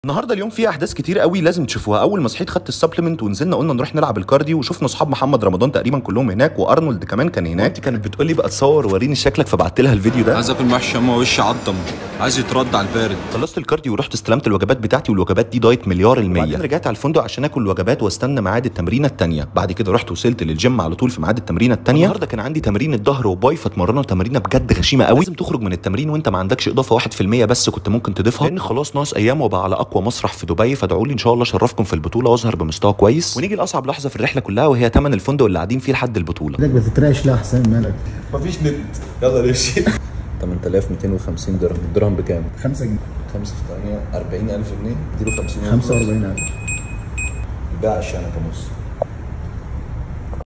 النهارده اليوم فيه احداث كتير قوي لازم تشوفوها. اول ما صحيت خدت السبلمنت ونزلنا قلنا نروح نلعب الكارديو، وشفنا اصحاب محمد رمضان تقريبا كلهم هناك، وارنولد كمان كان هناك. انت كانت بتقول لي بقى تصور وريني شكلك، فبعت لها الفيديو ده. عايز اكل محشي اما وشي عضم، عايز يترد على البارد. خلصت الكارديو ورحت استلمت الوجبات بتاعتي، والوجبات دي دايت مليار المية. وبعدين رجعت على الفندق عشان اكل الوجبات واستنى ميعاد التمرينه الثانيه. بعد كده رحت وصلت للجيم على طول في ميعاد التمرينه الثانيه. النهارده كان عندي تمرين الظهر وباي، فاتمرنا تمرينه بجد غشيمه قوي. لازم تخرج من التمرين وانت ما عندكش اضافه 1% بس كنت ممكن تضيفها، لان خلاص ناقص ايام وبقى على اقوى مسرح في دبي. فادعوا لي ان شاء الله اشرفكم في البطوله واظهر بمستوى كويس. ونيجي لاصعب لحظه في الرحله كلها، وهي ثمن الفندق اللي قاعدين فيه لحد البطوله. بدك بتترعش ليه احسن؟ مالك؟ مفيش نت، يلا نمشي. 8250 درهم. الدرهم بكام؟ 5 جنيه. 5 في 8 40000 جنيه. اديله 50 45,000. الباقي عشان كمصر.